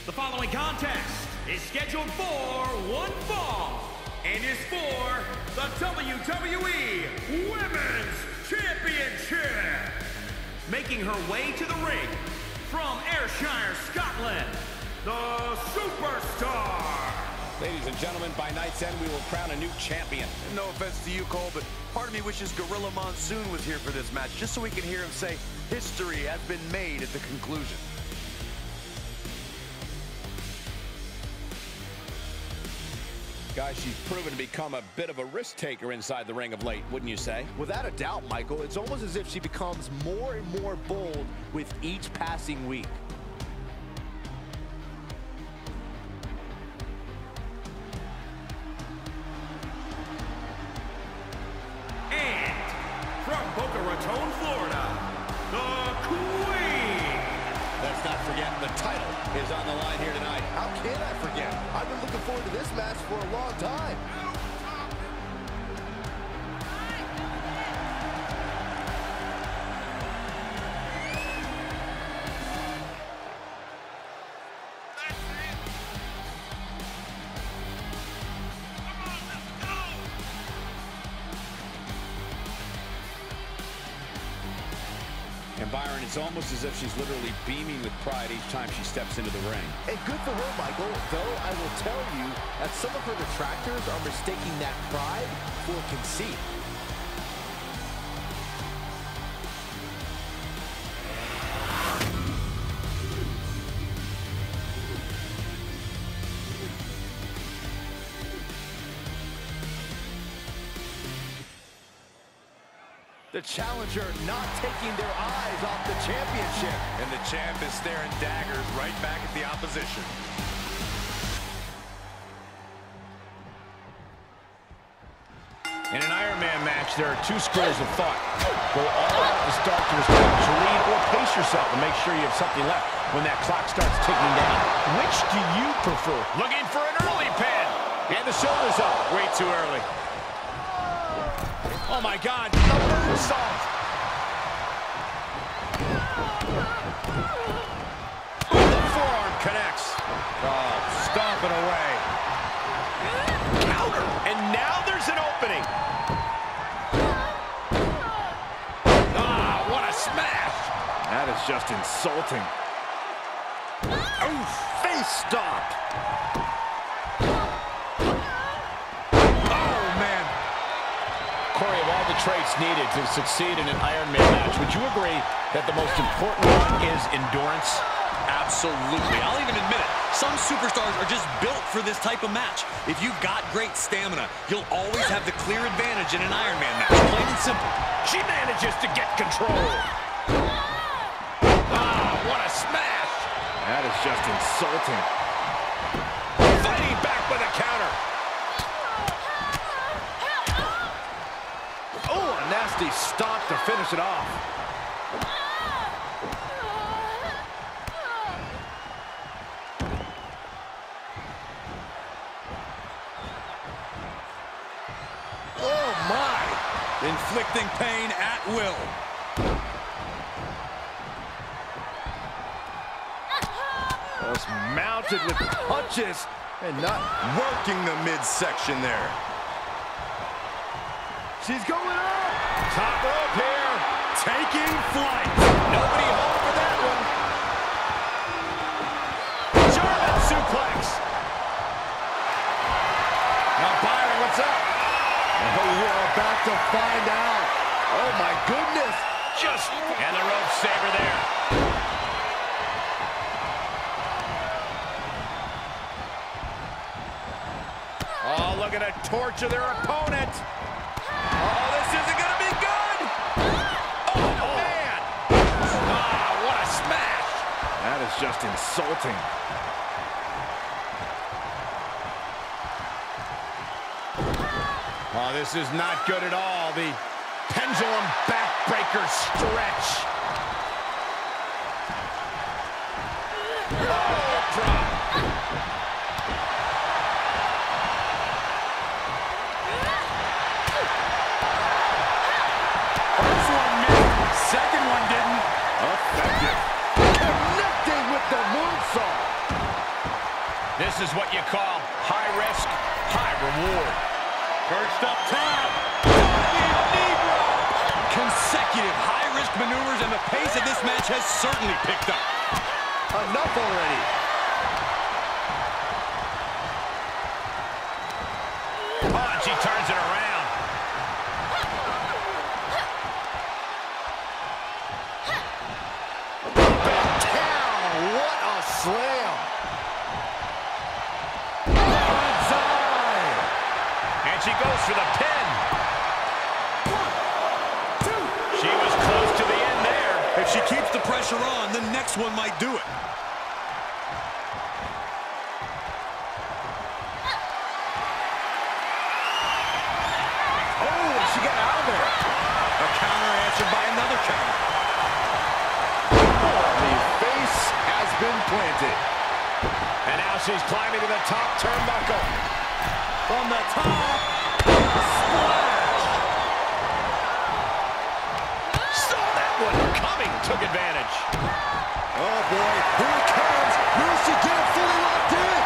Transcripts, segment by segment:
The following contest is scheduled for one fall and is for the WWE Women's Championship. Making her way to the ring from Ayrshire, Scotland, the Superstar. Ladies and gentlemen, by night's end, we will crown a new champion. No offense to you, Cole, but part of me wishes Gorilla Monsoon was here for this match, just so we can hear him say, history has been made at the conclusion. Guys, she's proven to become a bit of a risk taker inside the ring of late, wouldn't you say? Without a doubt, Michael. It's almost as if she becomes more and more bold with each passing week. And from Boca Raton, Florida, the Queen. Let's not forget the title is on the line here tonight. How can I forget? I've been looking forward to this match for a long time. And Byron, it's almost as if she's literally beaming with pride each time she steps into the ring. And good for her, Michael, though I will tell you that some of her detractors are mistaking that pride for conceit. The challenger not taking their eyes off the championship. And the champ is staring daggers right back at the opposition. In an Iron Man match, there are two schools of thought. Go all out at the start to establish a lead, or pace yourself and make sure you have something left when that clock starts ticking down. Which do you prefer? Looking for an early pin. And the shoulders up. Way too early. Oh, my God. The moonsault. The forearm connects. Oh, stomping away. Counter. And now there's an opening. Ah, what a smash. That is just insulting. Oof, face stomped. Corey, of all the traits needed to succeed in an Iron Man match, would you agree that the most important one is endurance? Absolutely. I'll even admit it. Some superstars are just built for this type of match. If you've got great stamina, you'll always have the clear advantage in an Iron Man match. Plain and simple. She manages to get control. Ah, what a smash. That is just insulting. Fighting back with a counter. Oh, a nasty stomp to finish it off. Oh, my. Inflicting pain at will. Just mounted with punches and not working the midsection there. She's going up. Top rope here. Taking flight. Nobody home for that one. German suplex. Now, Byron, what's up? Oh, we're about to find out. Oh, my goodness. And the rope saver there. Oh, look at a torch of their opponent. Oh, this isn't going to be good. Oh, man. Ah, what a smash. That is just insulting. Oh, this is not good at all. The pendulum backbreaker stretch. Oh, drop. First one missed. Second one didn't. Effective. Connecting with the moonsault. Next up top. Knee drop. Consecutive high-risk maneuvers, and the pace of this match has certainly picked up. Enough already. Oh, and she turns it around. Back down. What a slam. And she goes for the pin. 1, 2. She was close to the end there. If she keeps the pressure on, the next one might do it. Oh, she got out of there. A counter answered by another counter. The face has been planted. And now she's climbing to the top turnbuckle. From the top. Splash. Saw that one coming. Took advantage. Oh, boy. Here it comes. Will she get it fully locked in?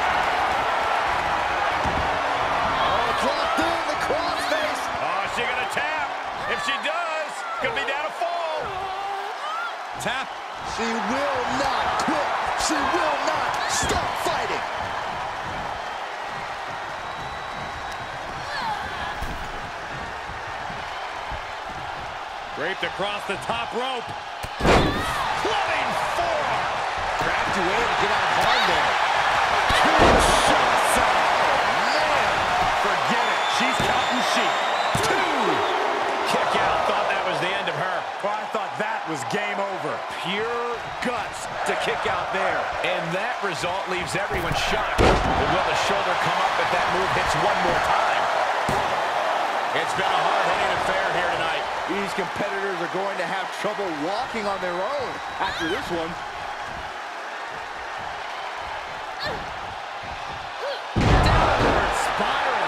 Oh, it's locked in. The crossface. Oh, she gonna tap. If she does, gonna be down a fall. Tap. She will not quit. She will not stop fighting. Draped across the top rope. Clubbing forearm. Trapped away to get out of harm there. Kinshasa. Man, Forget it. She's counting sheep. 2. Kick out. Thought that was the end of her. Well, I thought that was game over. Pure guts to kick out there. And that result leaves everyone shocked. But will the shoulder come up if that move hits one more time? It's been a hard-hitting affair here tonight. these competitors are going to have trouble walking on their own after this one. Downward spiral.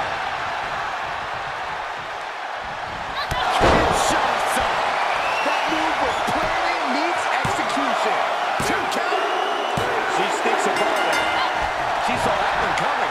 Kinshasa. That move with planning meets execution. 2 count. She sneaks a ball there. She saw that one coming.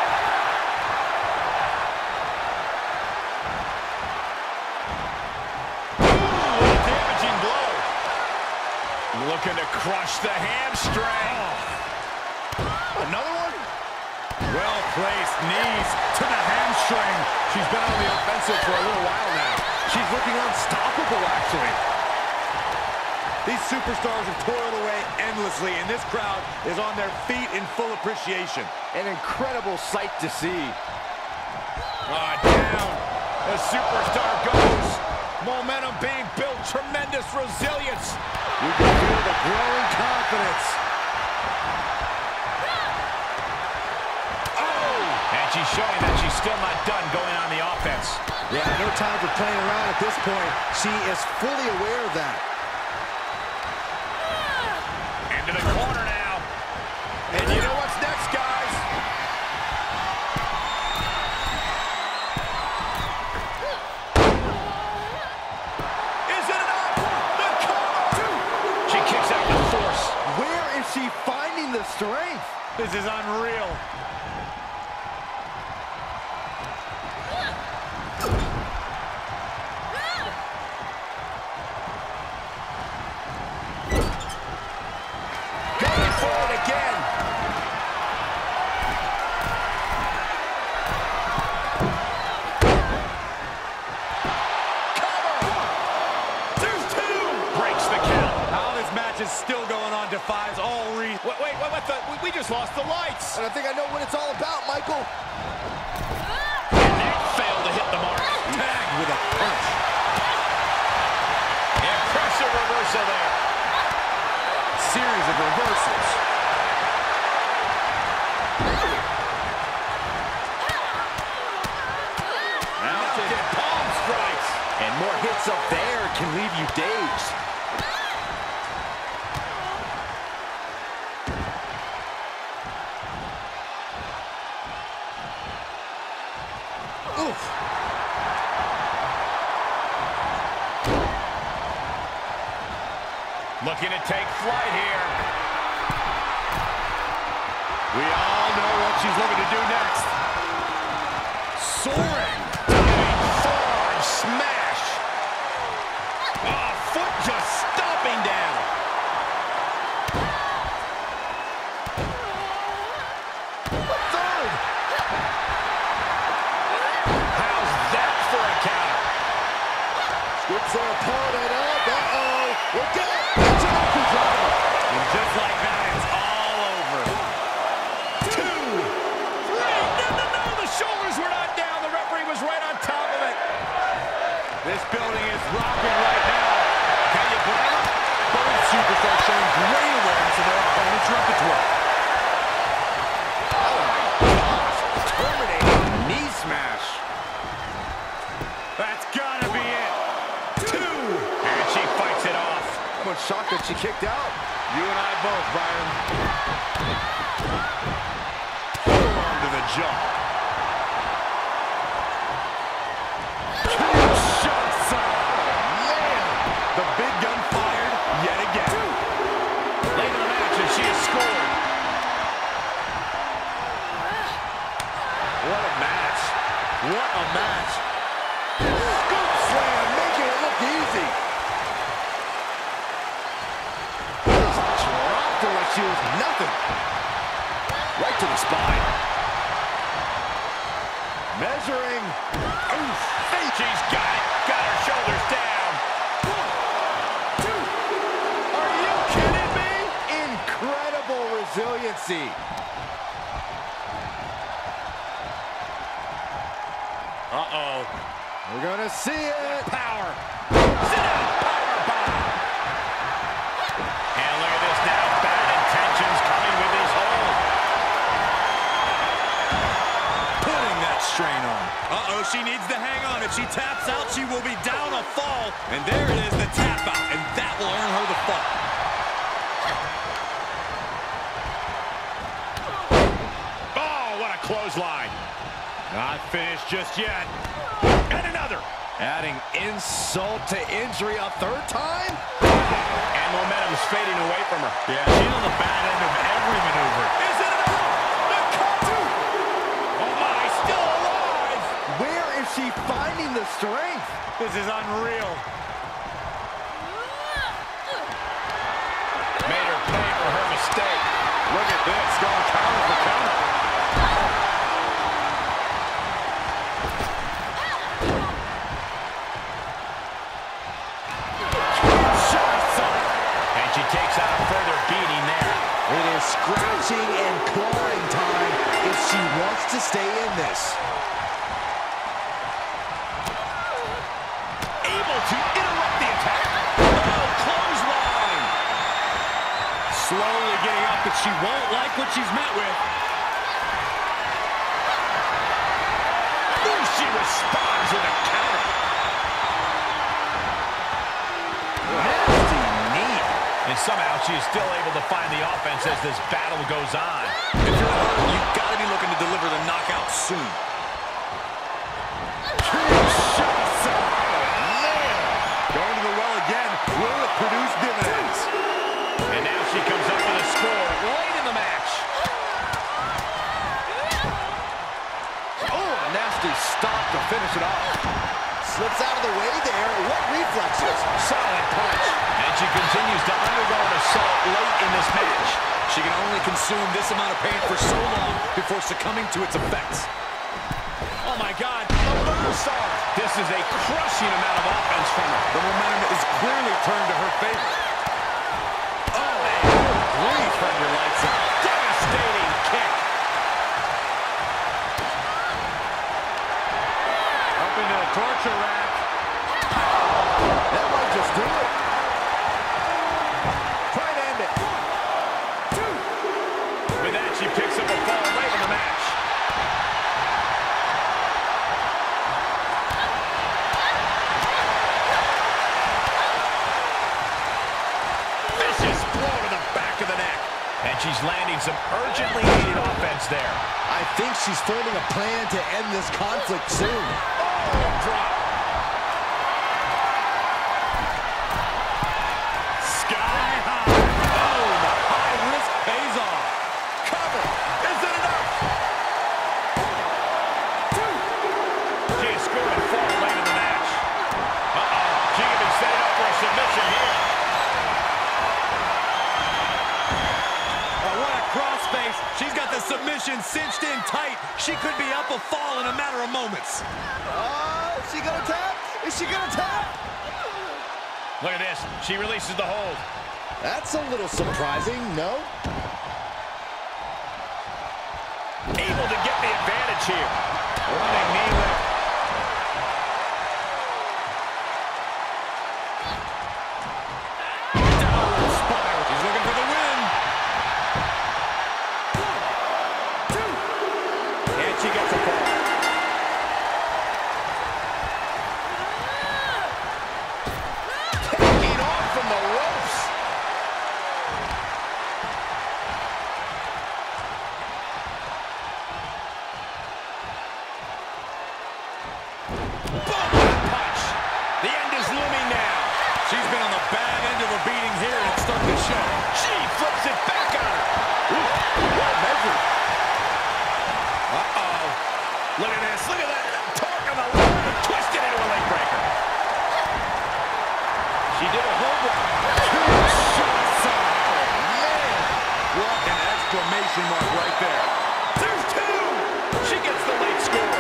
Looking to crush the hamstring. Another one? Well-placed knees to the hamstring. She's been on the offensive for a little while now. She's looking unstoppable, actually. These superstars have toiled away endlessly, and this crowd is on their feet in full appreciation. An incredible sight to see. Down. The superstar goes. Momentum being built. Tremendous resilience. You can feel the growing confidence. And she's showing that she's still not done going on the offense. Yeah, no time for playing around at this point. She is fully aware of that. Into the corner now. And you know what's next, guys? Is it enough? The cover! She kicks out with force. Where is she finding the strength? This is unreal. Going for it again. There's 2. Breaks the count. How this match is still going on defies all reason. Wait, we just lost the lights. And I think I know what it's all about, Michael. And that failed to hit the mark. Tagged with a punch. Impressive reversal there. Series of reversals. Mounted palm strikes. And more hits up there can leave you dazed. Oof. Looking to take flight here. We all know what she's looking to do next. Soaring. Oh, foot just stomping down. Third. How's that for a counter? Scoops their opponent up. Uh-oh. Look out. It's an upper driver. And just like that, it's all over. 2, 3. No. The shoulders were not down. The referee was right on top of it. This building is rocking right now. Can you blame him? Both superstars showing great awareness of their opponent's repertoire. Oh my gosh. Terminating knee smash. That's gotta be it. 2. And she fights it off. I'm shocked that she kicked out. You and I both, Byron. Forearm to the jaw. 2 shots. Man, the big gun fired yet again. Late in the match, and she has scored. What a match. What a match. Scoop slam, making it look easy. Dropped her like she was nothing. Right to the spine. Measuring. Oof. She's got it. Got her shoulders down. 1, 2. Are you kidding me? Incredible resiliency. Uh-oh. We're gonna see it. Power. Sit down. Power bomb. And look at this now. Bad intentions coming with his hold. Putting that strain on. Uh-oh, she needs to hang on. If she taps out, she will be down a fall. And there it is, the tap out. And that will earn her the fall. Oh, what a clothesline. Not finished just yet. And another. Adding insult to injury a third time? And momentum's fading away from her. Yeah, she's on the bad end of every maneuver. Is it enough? The cover! Oh my, still alive! Where is she finding the strength? This is unreal. Made her pay for her mistake. Look at this, going counter for counter. And she takes out a further beating there. It is scratching and clawing time if she wants to stay in this. Able to interrupt the attack. Oh, clothesline. Slowly getting up, but she won't like what she's met with. Ooh, she responds with a counter. Nasty knee. And somehow she is still able to find the offense as this battle goes on. If you're her, you've got to be looking to deliver the knockout soon. Going to the well again. Will it produce dividends? And now she comes up with a score late in the match. Oh, a nasty stop to finish it off. Slips out of the way there. What reflexes? Solid punch. And she continues to undergo an assault late in this match. She can only consume this amount of pain for so long before succumbing to its effects. Oh my God, a moonsault. This is a crushing amount of offense from her. The momentum is clearly turned to her favor. Oh, man, good grief from your lights out. Devastating kick. Up into the torture rack. That might just do it. Try to end it. 1, 2. With that, she picks up a fall late in the match. Vicious blow to the back of the neck. And she's landing some urgently needed offense there. I think she's forming a plan to end this conflict soon. Oh, drop. Sky high. Oh, the high risk pays off. Cover. Is it enough? 2. She has scored a fall late in the match. Uh-oh. She could be setting up for a position cinched in tight. She could be up a fall in a matter of moments. Is she gonna tap? Is she gonna tap? Look at this. She releases the hold. That's a little surprising, no? Able to get the advantage here. Running knee lift. Downward spiral. She's looking for the win. 1, 2. And she gets a fall. Taking off from the ropes. Punch. The end is looming now. She's been on the bad end of a beating here, and it's starting to show. She flips it back on her. Ooh, well measured. Uh-oh. Look at this. Look at that. Torque on the line. Twisted into a leg breaker. She did a home run. Two shots on. Man, what an exclamation mark right there. There's 2. She gets the late score.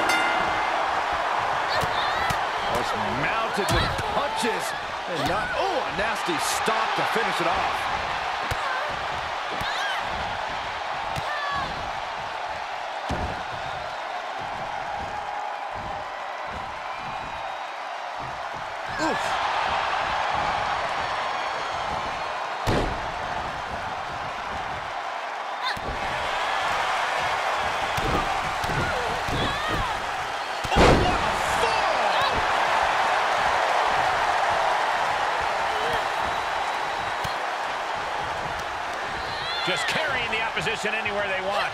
Was mounted with punches and not, oh, a nasty stop to finish it off. Oof. Just carrying the opposition anywhere they want.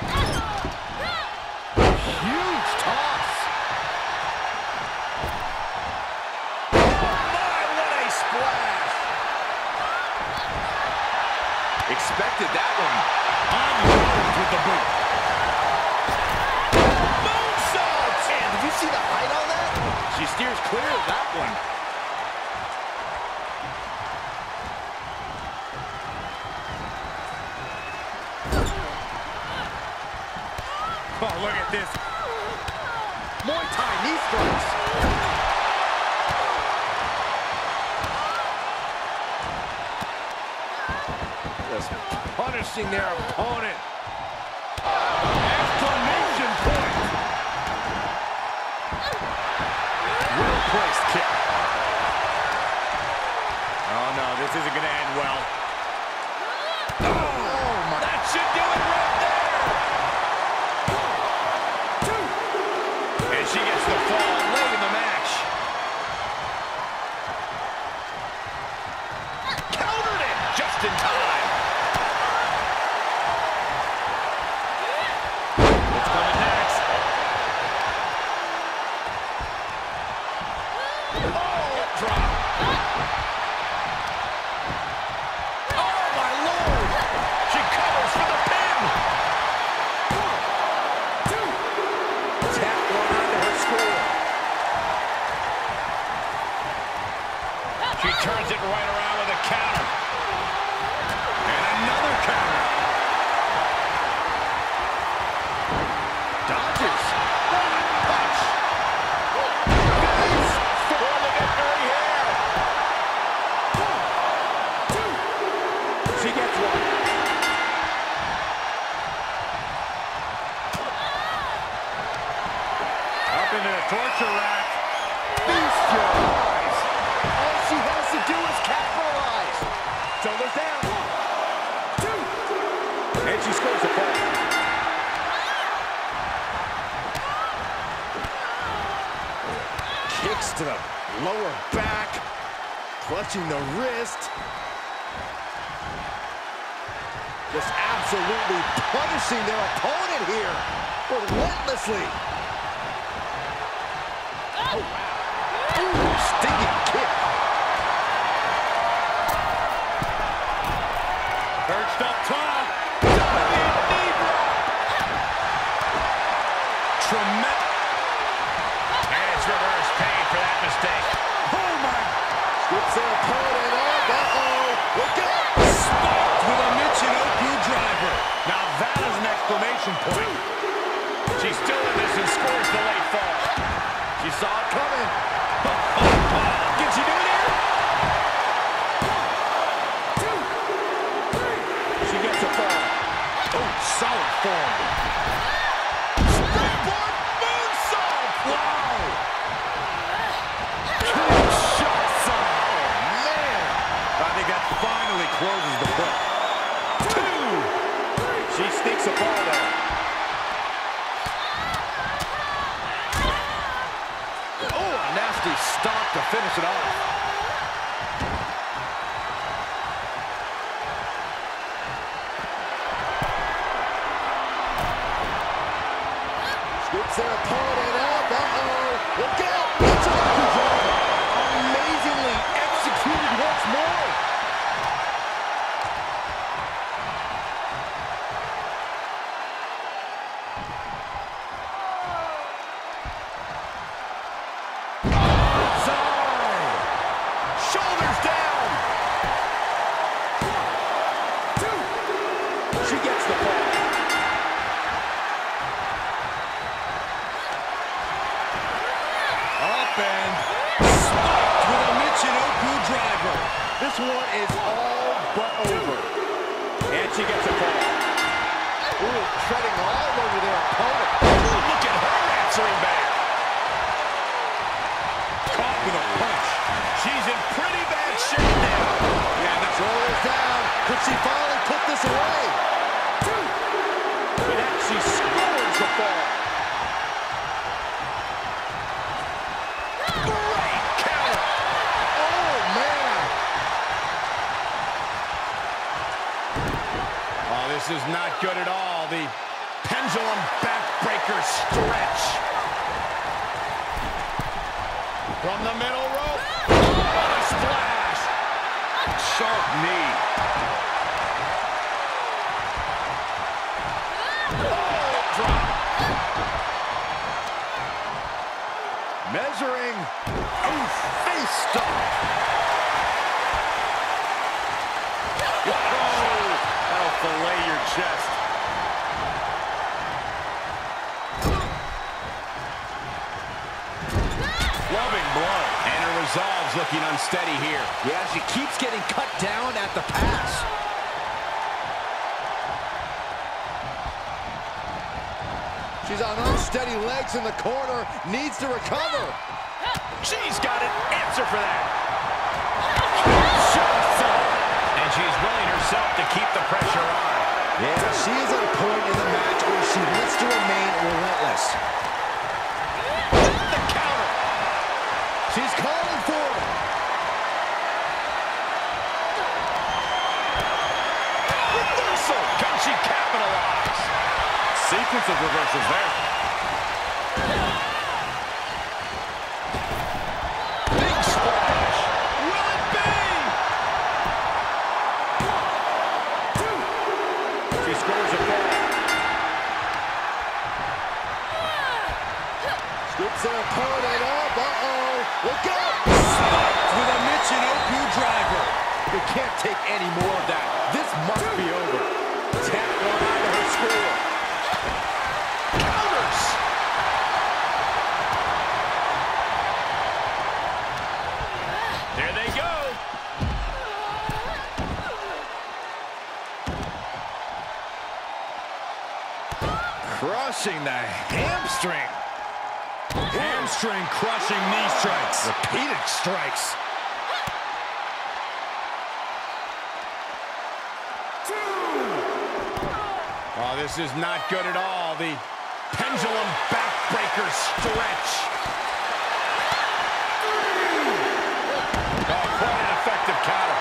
Huge toss. Oh my, what a splash. Expected that one. Unloaded with the boot. Moonsault. Man, did you see the height on that? She steers clear of that one. Oh, look at this. Muay Thai knee strikes. Just punishing their opponent. Exclamation point. Well-placed kick. Oh no, this isn't going to end well. Oh, my. That should do it right there. And she gets the fall late in the match. Countered it just in time. What's coming next? Oh, drop. Oh, my Lord. She covers for the pin. 1, 2. Tap one onto her score. She turns it right around with a counter. And another counter. Dodges. Punch. Nice. For the victory here. 1, 2. She gets one. Up into the torture rack. Feast your eyes. All she has to do is capitalize. Shoulders down. 2. And she scores a ball. Kicks to the lower back. Clutching the wrist. Just absolutely punishing their opponent here. Relentlessly. Oh, wow. Ooh, stinging kick. Perched up top. Diving knee drop. Tremendous. And it's reverse pain for that mistake. Oh, my. Slips their opponent up. Uh-oh. Look out. Spiked with a Michinoku driver. Now that is an exclamation point. and scores the late fall. She saw it coming. Can she do it here? 1, 2, 3. She gets a fall. Oh, solid form. Springboard moonsault. Wow. Good shot, son. Oh, man. I think that finally closes the book. 2. She sneaks a ball there. Oh, a nasty stop to finish it off. Scoops their opponent up. Uh-oh. Look out. It's a control. Amazingly executed once more. Shoulders down. 1, 2. She gets the ball. Up and spiked with a Michinoku driver. This one is all but over. And she gets a ball. Ooh, treading all over their opponent. Ooh, look at her answering back. Caught with a punch. She's in pretty bad shape now. Yeah, the shoulders down. Could she finally put this away? 2. And she scores the ball. Great counter. Oh, man. Oh, this is not good at all. The pendulum backbreaker stretch. From the middle rope. What a splash. Sharp knee. Oh, drop. Measuring. Oof, face stop. Oh, that'll fillet your chest. Loving blow. And her resolve's looking unsteady here. Yeah, she keeps getting cut down at the pass. She's on unsteady legs in the corner. Needs to recover. She's got an answer for that. And she's willing herself to keep the pressure on. Yeah, she is at a point in the match where she wants to remain relentless. The counter. She's calling for it. Reversal. Can she capitalize? Sequence of reversals there. Big splash. Will it be? 1, 2. She scores a ball. Scoops their opponent up. Uh-oh. Look out. Spiked with a Michinoku driver. You can't take any more of that. This must be over. Tap one out of her score. Counters. There they go. Crushing the hamstring. Hamstring crushing knee strikes. Repeated strikes. 2. Oh, this is not good at all. The pendulum backbreaker stretch. 3. Oh, quite an effective counter.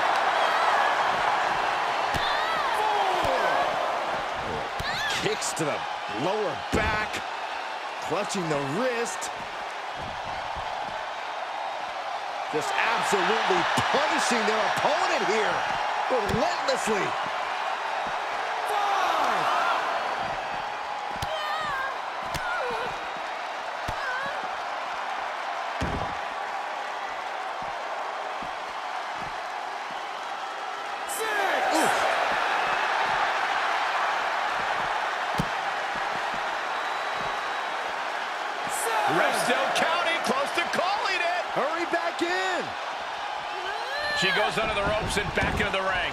4. Kicks to the lower back. Clutching the wrist. Just absolutely punishing their opponent here. Relentlessly. 5. She goes under the ropes and back into the ring.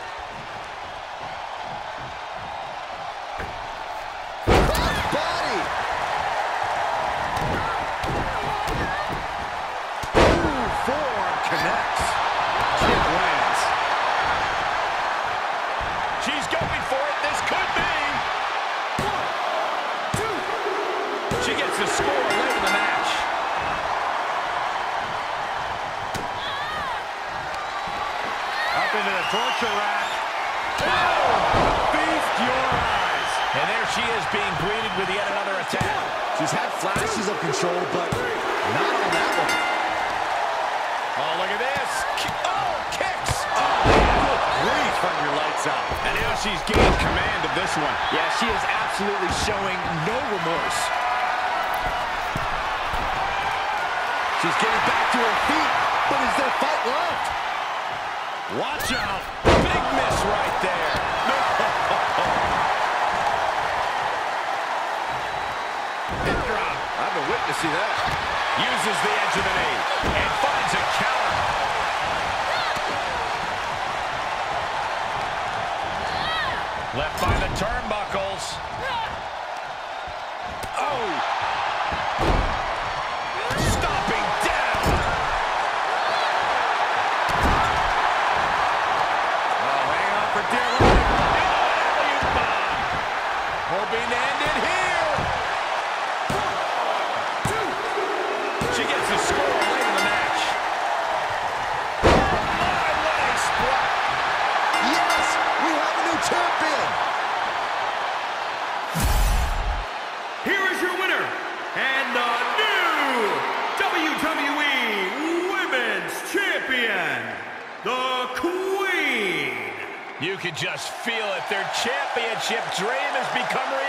Body. Ooh, forearm connects. Kick lands. She's going for it. This could be. 1, 2. She gets the score late in the match. Up into the torture rack. Oh! Feast your eyes. And there she is being greeted with yet another attack. She's had flashes of control, but not on that one. Oh, look at this. Oh, kicks. Oh, good grief on your lights out. And now she's gained command of this one. Yeah, she is absolutely showing no remorse. She's getting back to her feet, but is there fight left? Watch out. Big miss right there. Hip drop. I've been witnessing that. Uses the edge of the knee and finds a counter. Left by the turnbuckles. Oh! Stomping down. Oh, hang on for dear life. Alley-oop bomb. Hoping to end it here. 1, 2. She gets the score late in the match. Oh, my, what a spot. Yes, we have a new champion. Here is your winner, and the new WWE Women's Champion, the Queen. You can just feel it. Their championship dream has become reality.